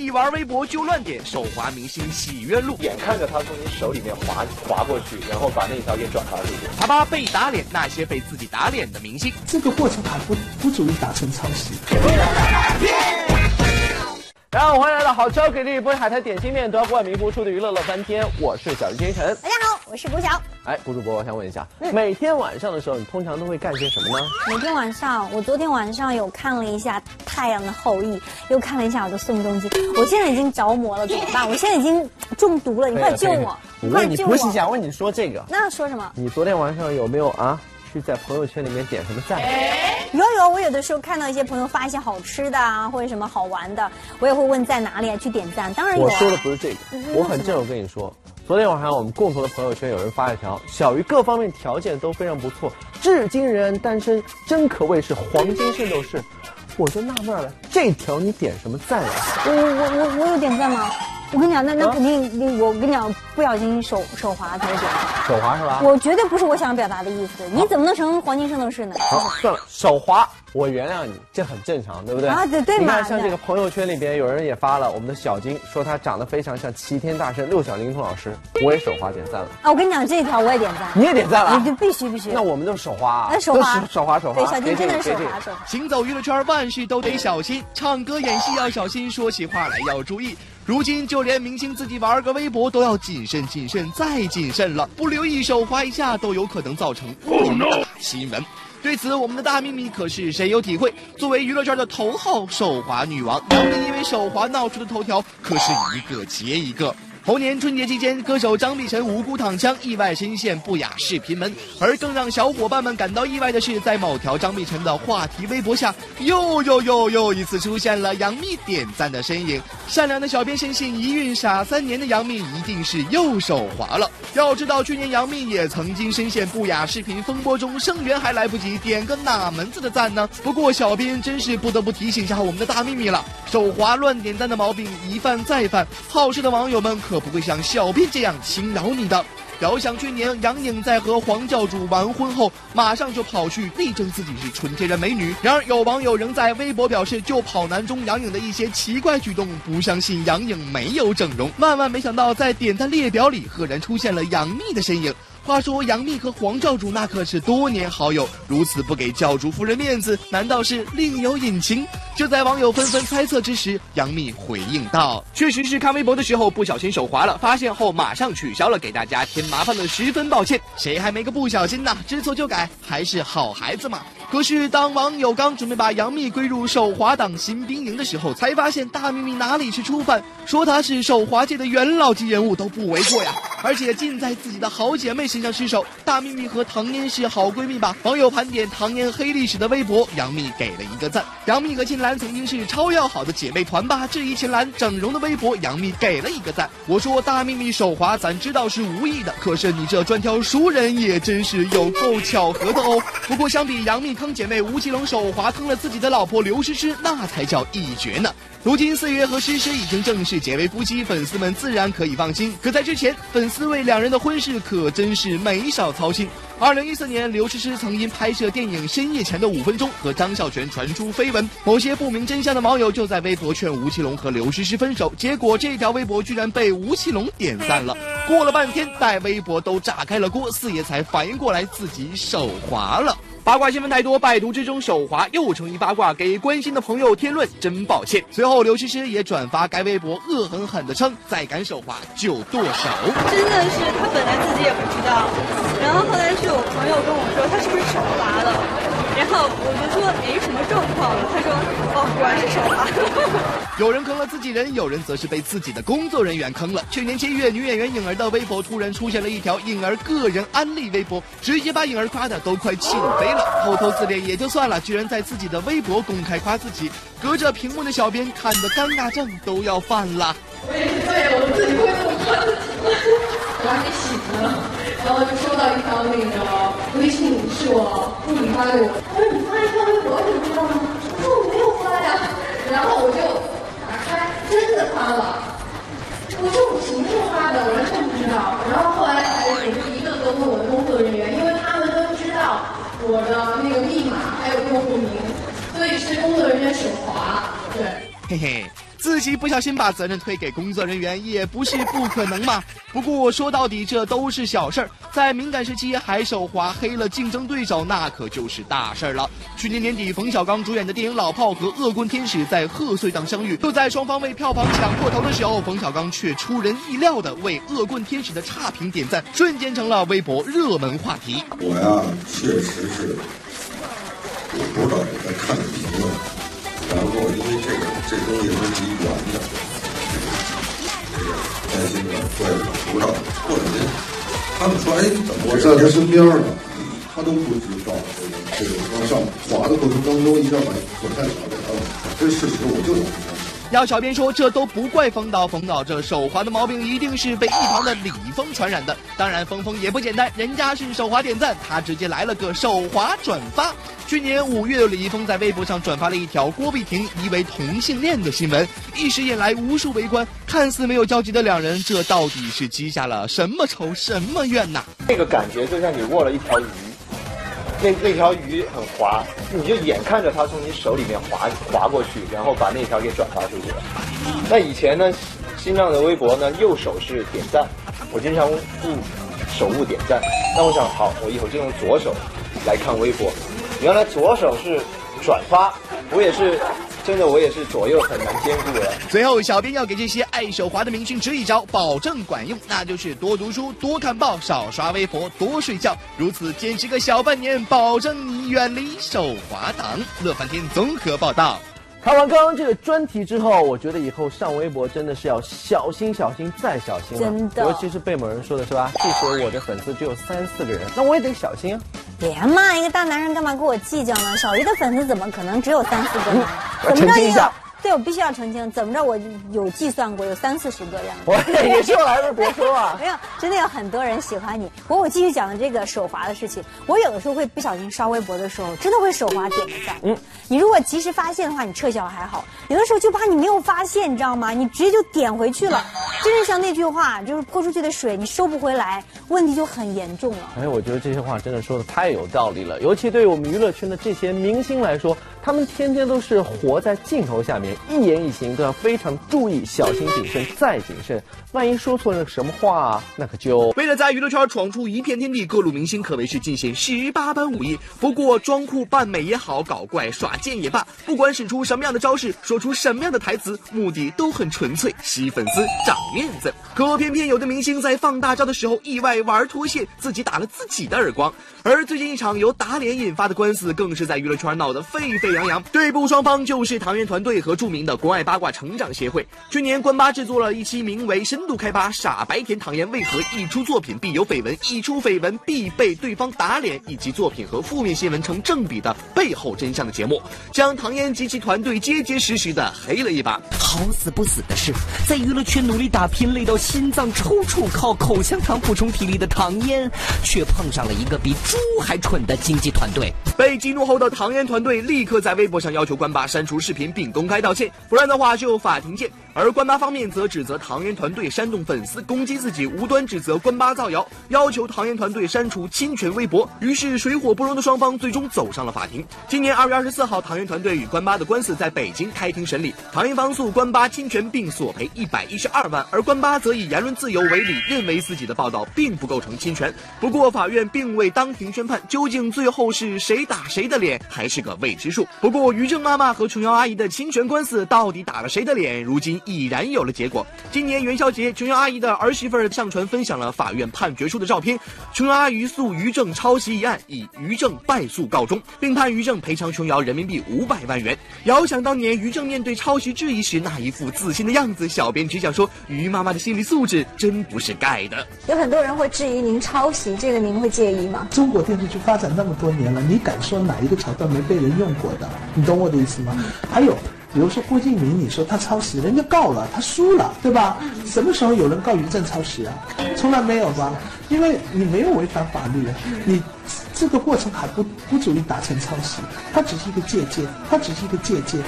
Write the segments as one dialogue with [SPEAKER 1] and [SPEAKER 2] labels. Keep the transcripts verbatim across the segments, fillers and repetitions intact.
[SPEAKER 1] 一玩微博就乱点，手滑明星洗冤录，
[SPEAKER 2] 眼看着他从你手里面滑滑过去，然后把那条给转发出去。
[SPEAKER 1] 啪啪被打脸，那些被自己打脸的明星，
[SPEAKER 3] 这个过程还不不足以达成抄袭。
[SPEAKER 2] 然后欢迎来到好吃给力不是海苔点心面，都要冠名播出的娱乐乐翻天，我是小鱼金晨。
[SPEAKER 4] 大家好，我是郭晓。
[SPEAKER 2] 哎，郭主播，我想问一下，嗯、每天晚上的时候，你通常都会干些什么呢？
[SPEAKER 4] 每天晚上，我昨天晚上有看了一下《太阳的后裔》，又看了一下我的宋仲基，我现在已经着魔了，怎么办？我现在已经中毒了，你快救我！
[SPEAKER 2] 你快救我！不是想问你说这个，
[SPEAKER 4] 那说什么？
[SPEAKER 2] 你昨天晚上有没有啊？去在朋友圈里面点什么赞？
[SPEAKER 4] 有有，我有的时候看到一些朋友发一些好吃的啊，或者什么好玩的，我也会问在哪里啊，去点赞。当然有、啊。
[SPEAKER 2] 我说的不是这个，我很正，我跟你说，昨天晚上我们共同的朋友圈有人发一条，小鱼各方面条件都非常不错，至今仍然单身，真可谓是黄金圣斗士。我就纳闷了，这条你点什么赞啊？
[SPEAKER 4] 我我我我有点赞吗？我跟你讲，那那肯定，我跟你讲，不小心手手滑才会点。
[SPEAKER 2] 手滑是吧？
[SPEAKER 4] 我绝对不是我想表达的意思。你怎么能成黄金圣斗士呢？
[SPEAKER 2] 好，算了，手滑我原谅你，这很正常，对不对？
[SPEAKER 4] 啊，对对嘛。
[SPEAKER 2] 你看，像这个朋友圈里边有人也发了，我们的小金说他长得非常像齐天大圣六小龄童老师，我也手滑点赞了。
[SPEAKER 4] 啊，我跟你讲，这一条我也点赞。
[SPEAKER 2] 你也点赞了？
[SPEAKER 4] 你必须必须。
[SPEAKER 2] 那我们都手滑啊！
[SPEAKER 4] 那手滑，
[SPEAKER 2] 手滑手滑。
[SPEAKER 4] 对，小金真的是手滑手滑。
[SPEAKER 1] 行走娱乐圈，万事都得小心，唱歌演戏要小心，说起话来要注意。如今就连明星自己玩个微博都要谨慎谨慎再谨慎了，不留意手滑一下都有可能造成重大新闻。对此，我们的大秘密可是深有体会。作为娱乐圈的头号手滑女王，杨幂因为手滑闹出的头条可是一个接一个。猴年春节期间，歌手张碧晨无辜躺枪，意外深陷不雅视频门。而更让小伙伴们感到意外的是，在某条张碧晨的话题微博下，又又又又一次出现了杨幂点赞的身影。善良的小编深信，一孕傻三年的杨幂一定是又手滑了。要知道，去年杨幂也曾经深陷不雅视频风波中，声援还来不及，点个哪门子的赞呢？不过小编真是不得不提醒一下我们的大秘密了，手滑乱点赞的毛病一犯再犯，好事的网友们可不会像小编这样轻饶你的。遥想去年杨颖在和黄教主完婚后，马上就跑去力证自己是纯天然美女。然而有网友仍在微博表示，就跑男中杨颖的一些奇怪举动，不相信杨颖没有整容。万万没想到，在点赞列表里赫然出现了杨幂的身影。话说杨幂和黄教主那可是多年好友，如此不给教主夫人面子，难道是另有隐情？就在网友纷纷猜测之时，杨幂回应道：确实是看微博的时候不小心手滑了，发现后马上取消了，给大家添麻烦了，十分抱歉。谁还没个不小心呢？知错就改，还是好孩子嘛。可是当网友刚准备把杨幂归入手滑党新兵营的时候，才发现大秘密哪里是初犯，说她是手滑界的元老级人物都不为过呀。而且尽在自己的好姐妹身上失手，大秘密和唐嫣是好闺蜜吧？网友盘点唐嫣黑历史的微博，杨幂给了一个赞。杨幂和秦岚曾经是超要好的姐妹团吧？质疑秦岚整容的微博，杨幂给了一个赞。我说大秘密手滑咱知道是无意的，可是你这专挑熟人也真是有够巧合的哦。不过相比杨幂坑姐妹吴奇隆手滑坑了自己的老婆刘诗诗，那才叫一绝呢。如今四月和诗诗已经正式结为夫妻，粉丝们自然可以放心。可在之前，粉丝为两人的婚事可真是没少操心。二零一四年，刘诗诗曾因拍摄电影《深夜前的五分钟》和张孝全传出绯闻，某些不明真相的网友就在微博劝吴奇隆和刘诗诗分手，结果这条微博居然被吴奇隆点赞了。过了半天，待微博都炸开了锅，四爷才反应过来自己手滑了。八卦新闻太多，百读之中手滑又成一八卦，给关心的朋友添乱，真抱歉。随后刘诗诗也转发该微博，恶狠狠地称再敢手滑就剁手。
[SPEAKER 5] 真的是他本来自己也不知道，然后后来是我朋友跟我说他是不是手滑了，然后我就说没什么状况了，他说哦果然是手滑。
[SPEAKER 1] 有人坑了自己人，有人则是被自己的工作人员坑了。去年七月，女演员颖儿的微博突然出现了一条颖儿个人安利微博，直接把颖儿夸的都快气飞了。偷偷自恋也就算了，居然在自己的微博公开夸自己，隔着屏幕的小编看的尴尬症都要犯了。
[SPEAKER 6] 我也是对我自己会这么夸自己，我还没醒呢，然后就收到一条那个微信，是我助理发给我，他说你发一条微博你知道吗？我说我没有发呀，然后我就打开，真的发了。我说我什么时候发的，我完全不知道。然后后来才我就一个个问我的工作人员，因为他们都知道我的那个密码还有用户名，所以是工作人员手滑。对。
[SPEAKER 1] 嘿嘿。自己不小心把责任推给工作人员也不是不可能嘛。不过说到底这都是小事儿，在敏感时期还手滑黑了竞争对手，那可就是大事儿了。去年年底，冯小刚主演的电影《老炮》和《恶棍天使》在贺岁档相遇，就在双方为票房抢破头的时候，冯小刚却出人意料的为《恶棍天使》的差评点赞，瞬间成了微博热门话题。
[SPEAKER 7] 我呀，确实是我不知道也在看着评论。然后因为这个这东西它是一圆的，这个担心的怪的不知道，或者呢，他们说哎怎么我在他身边了，他都不知道这个这个往上滑的过程当中，一下把左看桥给他了，这事实我就有。
[SPEAKER 1] 要小编说，这都不怪冯导，冯导这手滑的毛病一定是被一旁的李易峰传染的。当然，峰峰也不简单，人家是手滑点赞，他直接来了个手滑转发。去年五月，李易峰在微博上转发了一条郭碧婷疑为同性恋的新闻，一时引来无数围观。看似没有交集的两人，这到底是积下了什么仇什么怨呐？
[SPEAKER 8] 这个感觉就像你握了一条鱼。那那条鱼很滑，你就眼看着它从你手里面滑滑过去，然后把那条给转发出去了。那以前呢，新浪的微博呢，右手是点赞，我经常误手误点赞。那我想，好，我以后就用左手来看微博。原来左手是转发，我也是。真的，我也是左右很难兼顾的。
[SPEAKER 1] 最后，小编要给这些爱手滑的明星支一招，保证管用，那就是多读书、多看报、少刷微博、多睡觉，如此坚持个小半年，保证你远离手滑党。乐翻天综合报道。
[SPEAKER 2] 看完刚刚这个专题之后，我觉得以后上微博真的是要小心、小心再小心了。
[SPEAKER 4] 真的，
[SPEAKER 2] 尤其是被某人说的是吧？即使我的粉丝只有三四个人，那我也得小心啊。
[SPEAKER 4] 别嘛，一个大男人干嘛跟我计较呢？小鱼的粉丝怎么可能只有三四个呢？
[SPEAKER 2] 我澄清一下。
[SPEAKER 4] 对，我必须要澄清，怎么着？我有计算过，有三四十个这样。
[SPEAKER 2] 我也是来的，别说啊。
[SPEAKER 4] 没有，真的有很多人喜欢你。不过我继续讲的这个手滑的事情，我有的时候会不小心刷微博的时候，真的会手滑点个赞。嗯，你如果及时发现的话，你撤销了还好；有的时候就怕你没有发现，你知道吗？你直接就点回去了。真是像那句话，就是泼出去的水你收不回来，问题就很严重了。
[SPEAKER 2] 哎，我觉得这些话真的说的太有道理了，尤其对于我们娱乐圈的这些明星来说，他们天天都是活在镜头下面，一言一行都要非常注意，小心谨慎再谨慎。万一说错了什么话，那可就……
[SPEAKER 1] 为了在娱乐圈闯出一片天地，各路明星可谓是尽显十八般武艺。不过装酷扮美也好，搞怪耍贱也罢，不管使出什么样的招式，说出什么样的台词，目的都很纯粹，吸粉丝长面子。可偏偏有的明星在放大招的时候意外玩脱线，自己打了自己的耳光。而最近一场由打脸引发的官司，更是在娱乐圈闹得沸沸扬扬。对簿双方就是唐嫣团队和著名的国外八卦成长协会。去年关八制作了一期名为《深度开扒傻白甜唐嫣为何一出作品必有绯闻，一出绯闻必被对方打脸，以及作品和负面新闻成正比的背后真相的节目，将唐嫣及其团队结结实实的黑了一把。
[SPEAKER 9] 好死不死的是，在娱乐圈努力打拼累到心脏抽搐，靠口香糖补充体力的唐嫣，却碰上了一个比猪还蠢的经纪团队。
[SPEAKER 1] 被激怒后的唐嫣团队立刻在微博上要求关八删除视频并公开道歉，不然的话就法庭见。而关八方面则指责唐嫣团队煽动粉丝攻击自己，无端指责关八造谣，要求唐嫣团队删除侵权微博。于是水火不容的双方最终走上了法庭。今年二月二十四号，唐嫣团队与关八的官司在北京开庭审理，唐嫣方诉关八侵权并索赔一百一十二万，而关八则以言论自由为理，认为自己的报道并不构成侵权。不过法院并未当庭宣判，究竟最后是谁打谁的脸还是个未知数。不过于正妈妈和琼瑶阿姨的侵权官司到底打了谁的脸，如今已然有了结果。今年元宵节，琼瑶阿姨的儿媳妇儿上传分享了法院判决书的照片，琼瑶阿姨诉于正抄袭一案，以于正败诉告终，并判于正赔偿琼瑶人民币五百万元。遥想当年于正面对抄袭质疑时那一副自信的样子，小编只想说，于妈妈的心理素质真不是盖的。
[SPEAKER 10] 有很多人会质疑您抄袭，这个您会介意吗？
[SPEAKER 3] 中国电视剧发展那么多年了，你敢说哪一个桥段没被人用过的？你懂我的意思吗？还有比如说郭敬明，你说他抄袭，人家告了，他输了，对吧？什么时候有人告于正抄袭啊？从来没有吧？因为你没有违反法律，你这个过程还不不足以达成抄袭，它只是一个借鉴，它只是一个借鉴。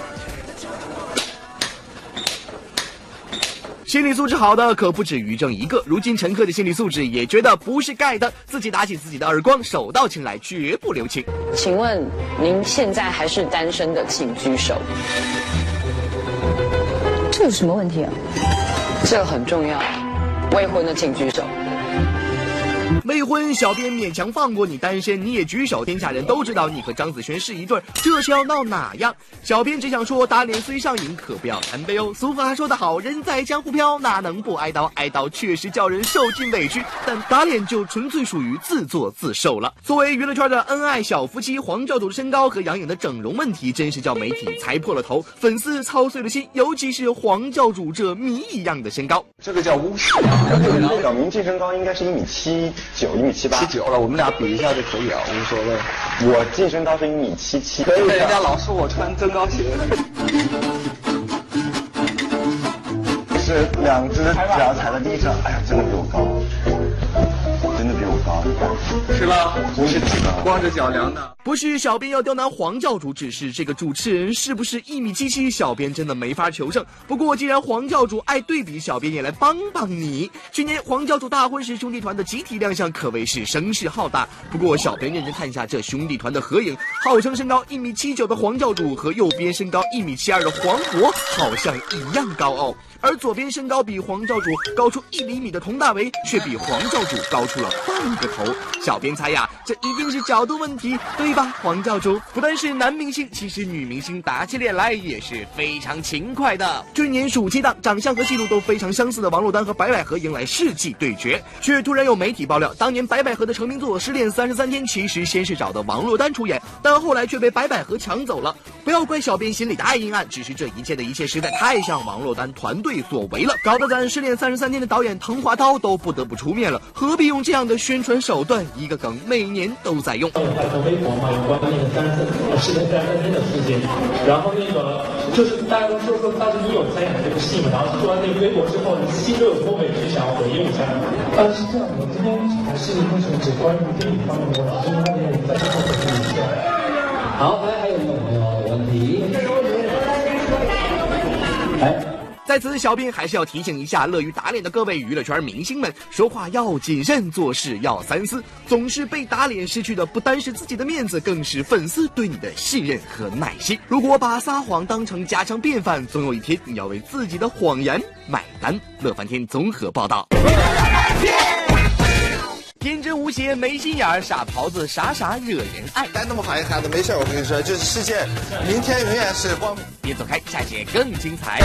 [SPEAKER 1] 心理素质好的可不止于正一个，如今陈赫的心理素质也觉得不是盖的，自己打起自己的耳光，手到擒来，绝不留情。
[SPEAKER 11] 请问您现在还是单身的，请举手。 这有什么问题啊？这很重要，未婚的请举手。
[SPEAKER 1] 未婚，小编勉强放过你；单身，你也举手。天下人都知道你和张子萱是一对，这是要闹哪样？小编只想说，打脸虽上瘾，可不要贪杯哦。俗话说得好，人在江湖飘，哪能不挨刀？挨刀确实叫人受尽委屈，但打脸就纯粹属于自作自受了。作为娱乐圈的恩爱小夫妻，黄教主的身高和杨颖的整容问题，真是叫媒体猜破了头，粉丝操碎了心，尤其是黄教主这谜一样的身高，
[SPEAKER 8] 这个叫巫师。小明净身高应该是一米七九、一米七八。七九了，我们俩比一下就可以了，无所谓。我净身高是一米七七，可以。人家老说我穿增高鞋。是两只脚踩在地上，哎呀，真的比我高，真的比我高，你看。是吧？不是光着脚量的。
[SPEAKER 1] 不是小编要刁难黄教主，只是这个主持人是不是一米七七，小编真的没法求证。不过既然黄教主爱对比，小编也来帮帮你。去年黄教主大婚时，兄弟团的集体亮相可谓是声势浩大。不过小编认真看一下这兄弟团的合影，号称身高一米七九的黄教主和右边身高一米七二的黄渤好像一样高傲，而左边身高比黄教主高出一厘米的佟大为却比黄教主高出了半个头。小编猜呀，这一定是角度问题，对吧？黄教主不但是男明星，其实女明星打起脸来也是非常勤快的。去年暑期档，长相和戏路都非常相似的王珞丹和白百合迎来世纪对决，却突然有媒体爆料，当年白百合的成名作《失恋三十三天》其实先是找的王珞丹出演，但后来却被白百合抢走了。不要怪小编心里太阴暗，只是这一切的一切实在太像王珞丹团队所为了，搞得咱《失恋三十三天》的导演滕华涛都不得不出面了。何必用这样的宣传手段？一个梗每年都在用。
[SPEAKER 12] 还有微博嘛，有关那个三十失恋三十三天的事情，然后那个就是大家都说说当时你有参演这个戏嘛，然后说完那个微博之后，你心都有多委屈，想要回应一下。呃，是这样的，今天还是为什么只关注电影方面的问题？因为那边在最后回应一下。好，来，还有没有朋友有问题？来。
[SPEAKER 1] 在此，小编还是要提醒一下乐于打脸的各位娱乐圈明星们，说话要谨慎，做事要三思。总是被打脸失去的不单是自己的面子，更是粉丝对你的信任和耐心。如果把撒谎当成家常便饭，总有一天你要为自己的谎言买单。乐翻天综合报道。天真无邪，没心眼儿，傻狍子，傻傻惹人爱。
[SPEAKER 13] 但那么好一孩子，没事，我跟你说，就是世界，明天永远是光明。
[SPEAKER 1] 别走开，下节更精彩。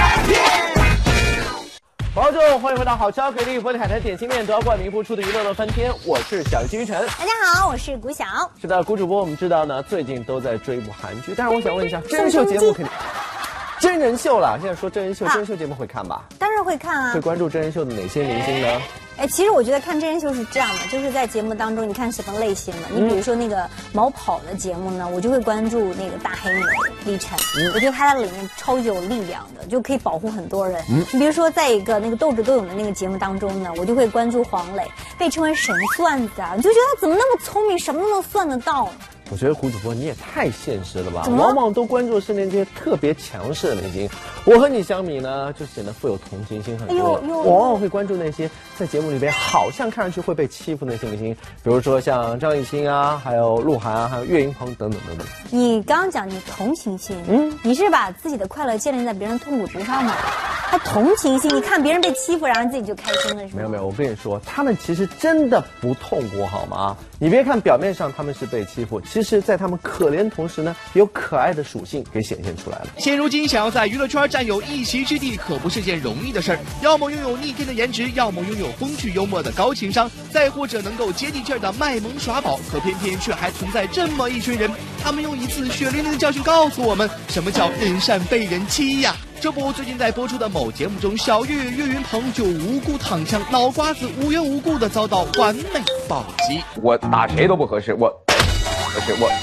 [SPEAKER 2] 观众欢迎回到好超给力佛的海苔点心面得冠名播出的娱乐乐翻天，我是小金晨。
[SPEAKER 4] 大家好，我是谷晓。
[SPEAKER 2] 是的，谷主播我们知道呢，最近都在追一部韩剧，但是我想问一下，真人秀节目肯定。真人秀了，现在说真人秀，真人秀节目会看吧？
[SPEAKER 4] 当然会看啊。
[SPEAKER 2] 会关注真人秀的哪些明星呢？
[SPEAKER 4] 哎，其实我觉得看真人秀是这样的，就是在节目当中，你看什么类型的？你比如说那个毛跑的节目呢，我就会关注那个大黑牛李晨，嗯、我觉得他在里面超级有力量的，就可以保护很多人。嗯、你比如说在一个那个斗智斗勇的那个节目当中呢，我就会关注黄磊，被称为神算子啊，你就觉得他怎么那么聪明，什么都能算得到。
[SPEAKER 2] 我觉得胡主播你也太现实了吧，往往都关注身边这些特别强势的明星。我和你相比呢，就显得富有同情心很多。哎、我往往会关注那些在节目里边好像看上去会被欺负的那些明星，比如说像张艺兴啊，还有鹿晗啊，还有岳云鹏等等等等。
[SPEAKER 4] 你刚刚讲你同情心，嗯，你是把自己的快乐建立在别人痛苦之上吗？还同情心？你看别人被欺负，然后自己就开心了，是吗？
[SPEAKER 2] 没有没有，我跟你说，他们其实真的不痛苦，好吗？你别看表面上他们是被欺负，其实在他们可怜同时呢，有可爱的属性给显现出来了。
[SPEAKER 1] 现如今想要在娱乐圈占有一席之地，可不是件容易的事儿。要么拥有逆天的颜值，要么拥有风趣幽默的高情商，再或者能够接地气儿的卖萌耍宝。可偏偏却还存在这么一群人，他们用一次血淋淋的教训告诉我们，什么叫人善被人欺呀！这不，最近在播出的某节目中，小岳岳岳云鹏就无辜躺枪，脑瓜子无缘无故的遭到完美暴击。
[SPEAKER 14] 我打谁都不合适，我不是我。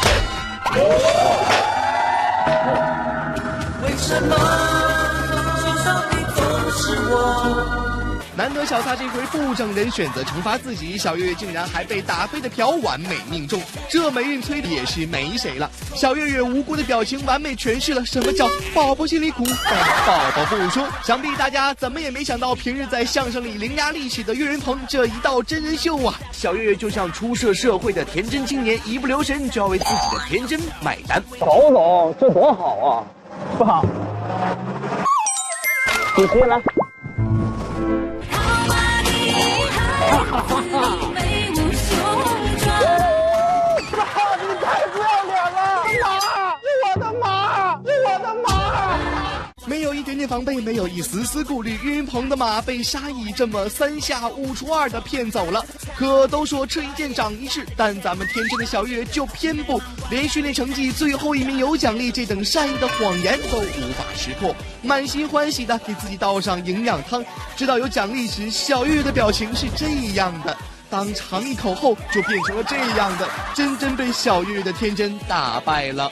[SPEAKER 14] 为什么受伤的总是我？
[SPEAKER 1] 难得小撒这回不整人，选择惩罚自己，小岳岳竟然还被打飞的瓢完美命中，这没人催也是没谁了。小岳岳无辜的表情完美诠释了什么叫宝宝心里苦，但宝宝不说。想必大家怎么也没想到，平日在相声里伶牙俐齿的岳云鹏，这一道真人秀啊，小岳岳就像初涉社会的天真青年，一不留神就要为自己的天真买单。
[SPEAKER 15] 曹总，这多好啊！不好。
[SPEAKER 2] 你别来。
[SPEAKER 1] 没有一点点防备，没有一丝丝顾虑，岳云鹏的马被沙溢这么三下五除二的骗走了。可都说吃一堑长一智，但咱们天真的小岳就偏不，连训练成绩最后一名有奖励这等善意的谎言都无法识破，满心欢喜的给自己倒上营养汤。知道有奖励时，小岳的表情是这样的，当尝一口后就变成了这样的，真真被小岳的天真打败了。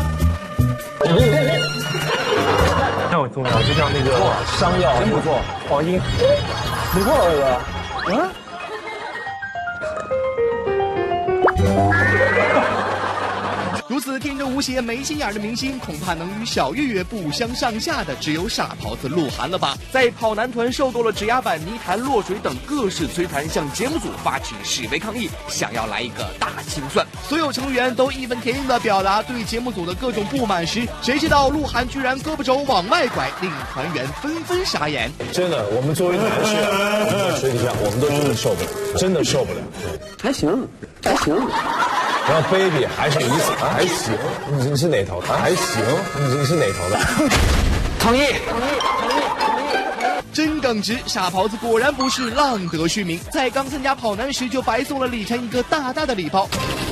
[SPEAKER 2] 那很重要，就像那个商药，真不错，黄金，不错了，这个，嗯。
[SPEAKER 1] 如此天真无邪、没心眼的明星，恐怕能与小岳岳不相上下的只有傻狍子鹿晗了吧？在跑男团受够了指压板、泥潭、落水等各式摧残，向节目组发起示威抗议，想要来一个大清算。所有成员都义愤填膺地表达对节目组的各种不满时，谁知道鹿晗居然胳膊肘往外拐，令团员纷纷傻眼。
[SPEAKER 15] 真的，我们作为男士，在水底下我们都真的受不了，真的受不了。
[SPEAKER 2] 还行，还行。
[SPEAKER 15] 然后 baby 还是意思，还行，你是哪头的？还行，你是哪头的？
[SPEAKER 2] 同意，同意，
[SPEAKER 1] 同意，同意。真耿直，傻狍子果然不是浪得虚名，在刚参加跑男时就白送了李晨一个大大的礼包。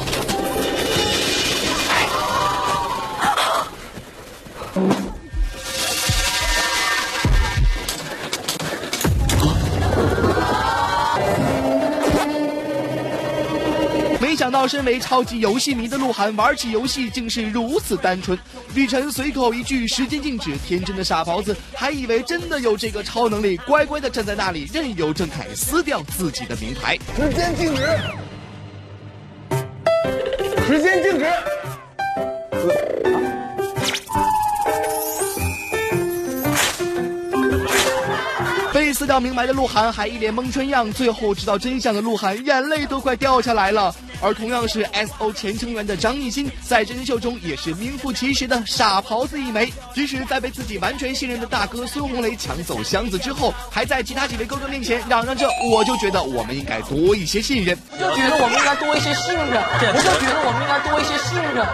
[SPEAKER 1] 没想到身为超级游戏迷的鹿晗玩起游戏竟是如此单纯，李晨随口一句时间静止，天真的傻狍子还以为真的有这个超能力，乖乖的站在那里任由郑恺撕掉自己的名牌。
[SPEAKER 2] 时间静止，时间静止。
[SPEAKER 1] 被撕掉名牌的鹿晗还一脸蒙圈样，最后知道真相的鹿晗眼泪都快掉下来了。而同样是 S O 前成员的张艺兴，在真人秀中也是名副其实的傻狍子一枚。即使在被自己完全信任的大哥孙红雷抢走箱子之后，还在其他几位哥哥面前嚷嚷着“我就觉得我们应该多一些信任”，
[SPEAKER 16] 我就觉得我们应该多一些信任，我就觉得我们应该多一些信任。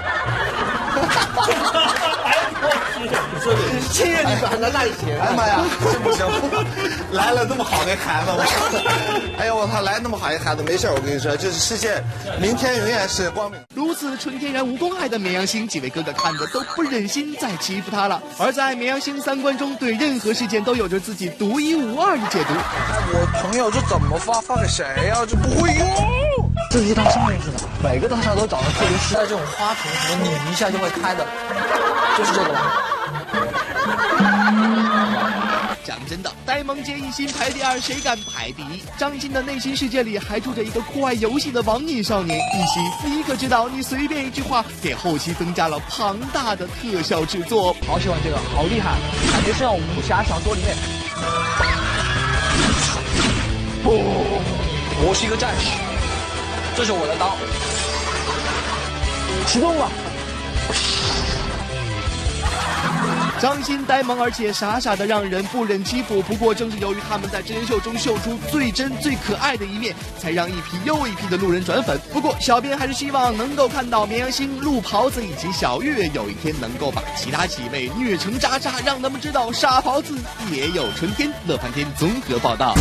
[SPEAKER 13] 信任你反正那一些，哎妈呀，真不行！来了这么好的孩子，哎呦我操，来那么好一孩子，没事，我跟你说，就是世界，明天永远是光明。
[SPEAKER 1] 如此纯天然无公害的绵阳星，几位哥哥看的都不忍心再欺负他了。而在绵阳星三观中，对任何事件都有着自己独一无二的解读。
[SPEAKER 13] 我朋友这怎么发？发给谁呀、啊？这不会用。
[SPEAKER 16] 这一大上面似的，每个大厦都长得特别实在，这种花瓶什么拧一下就会开的，就是这个了。
[SPEAKER 1] 讲真的，呆萌接一心排第二，谁敢排第一？张艺兴的内心世界里还住着一个酷爱游戏的网瘾少年一心，你可知道，你随便一句话，给后期增加了庞大的特效制作。
[SPEAKER 16] 好喜欢这个，好厉害，感觉是像武侠小说里面。不，我是一个战士，这是我的刀，启动吧。
[SPEAKER 1] 张欣呆萌而且傻傻的让人不忍欺负，不过正是由于他们在真人秀中秀出最真最可爱的一面，才让一批又一批的路人转粉。不过小编还是希望能够看到绵阳星、鹿狍子以及小岳有一天能够把其他几位虐成渣渣，让他们知道傻狍子也有春天。乐翻天综合报道。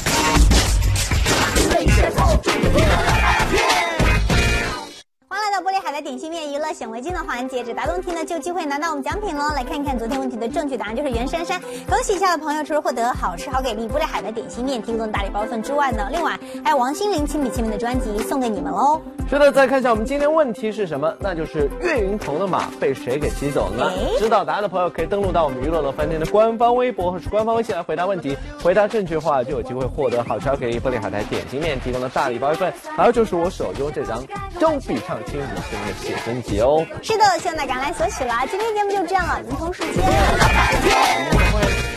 [SPEAKER 4] 欢迎来到玻璃海的点心面娱乐显微镜的环节，只答对题呢就有机会拿到我们奖品喽。来看一看昨天问题的正确答案就是袁姗姗，恭喜一下的朋友，除了获得好吃好给力玻璃海的点心面提供的大礼包份之外呢，另外还有王心凌亲笔签名的专辑送给你们喽。
[SPEAKER 2] 是的，再看一下我们今天问题是什么，那就是岳云鹏的马被谁给骑走呢？知道答案的朋友可以登录到我们娱乐乐翻天的官方微博或是官方微信来回答问题，回答正确话就有机会获得好吃好给力玻璃海苔点心面提供的大礼包一份，还有就是我手中这张周笔畅亲笔签名的写真集哦。
[SPEAKER 4] 是的，希望大家来索取啦。今天节目就这样了，明同时间。